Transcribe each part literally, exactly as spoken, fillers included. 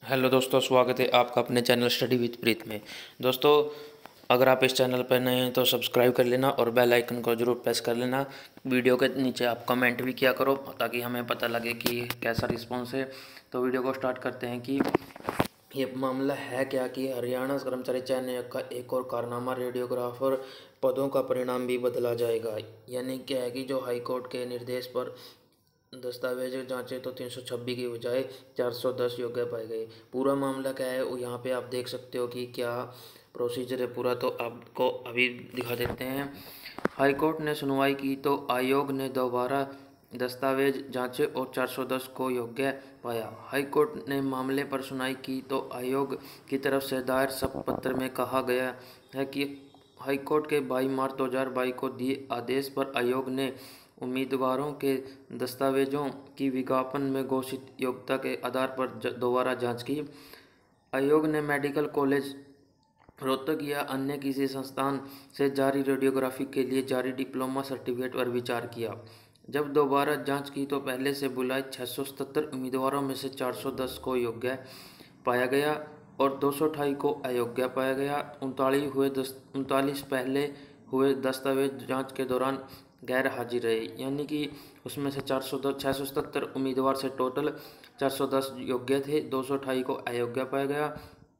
Hello दोस्तों, स्वागत है आपका अपने चैनल स्टडी विद प्रीत में। दोस्तों, अगर आप इस चैनल पर नए हैं तो सब्सक्राइब कर लेना और बेल आइकन को जरूर प्रेस कर लेना। वीडियो के नीचे आप कमेंट भी किया करो ताकि हमें पता लगे कि कैसा रिस्पांस है। तो वीडियो को स्टार्ट करते हैं कि ये मामला है क्या कि हरियाणा कर्मचारी चयन आयोग का एक और कारनामा, रेडियोग्राफर पदों का परिणाम भी बदला जाएगा। यानी क्या है कि जो हाईकोर्ट के निर्देश पर दस्तावेज जांचे तो तीन सौ छब्बीस की बजाय चार सौ दस योग्य पाए गए। पूरा मामला क्या है वो यहाँ पे आप देख सकते हो कि क्या प्रोसीजर है पूरा, तो आपको अभी दिखा देते हैं। हाईकोर्ट ने सुनवाई की तो आयोग ने दोबारा दस्तावेज जांचे और चार सौ दस को योग्य पाया। हाईकोर्ट ने मामले पर सुनवाई की तो आयोग की तरफ से दायर शपथ पत्र में कहा गया है कि हाईकोर्ट के बाईस मार्च दो हज़ार बाईस को दिए आदेश पर आयोग ने उम्मीदवारों के दस्तावेजों की विज्ञापन में घोषित योग्यता के आधार पर दोबारा जांच की। आयोग ने मेडिकल कॉलेज रोहतक या अन्य किसी संस्थान से जारी रेडियोग्राफी के लिए जारी डिप्लोमा सर्टिफिकेट पर विचार किया। जब दोबारा जांच की तो पहले से बुलाए छः सौ सतहत्तर उम्मीदवारों में से चार सौ दस को योग्य पाया गया और दो सौ अठाई को अयोग्य पाया गया। उनतालीस हुए दस उनतालीस पहले हुए दस्तावेज जांच के दौरान गैर हाजिर रहे। यानी कि उसमें से चार सौ दस छः सौ सतहत्तर उम्मीदवार से टोटल चार सौ दस योग्य थे, दो सौ अठाई को अयोग्य पाया गया,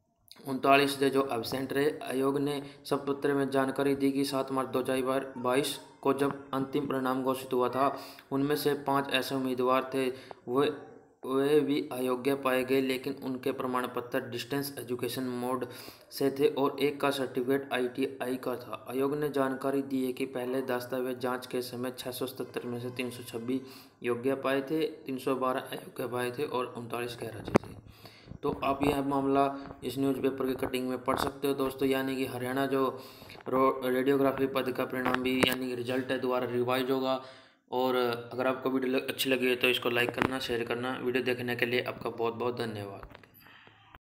उनतालीस थे जो एबसेंट रहे। आयोग ने शपथ पत्र में जानकारी दी कि सात मार्च दो हज़ार बाईस को जब अंतिम परिणाम घोषित हुआ था, उनमें से पाँच ऐसे उम्मीदवार थे वे वे भी अयोग्य पाए गए, लेकिन उनके प्रमाण पत्र डिस्टेंस एजुकेशन मोड से थे और एक का सर्टिफिकेट आई टी आई का था। आयोग ने जानकारी दी है कि पहले दस्तावेज जांच के समय छः सौ सतहत्तर में से तीन सौ छब्बीस योग्य पाए थे, तीन सौ बारह अयोग्य पाए थे और उनतालीस गैर हाजिर थे। तो आप यह मामला इस न्यूज़पेपर की कटिंग में पढ़ सकते हो दोस्तों। यानी कि हरियाणा जो रेडियोग्राफी पद का परिणाम भी यानी कि रिजल्ट है दोबारा रिवाइज होगा। और अगर आपको वीडियो अच्छी लगी है तो इसको लाइक करना, शेयर करना। वीडियो देखने के लिए आपका बहुत बहुत धन्यवाद।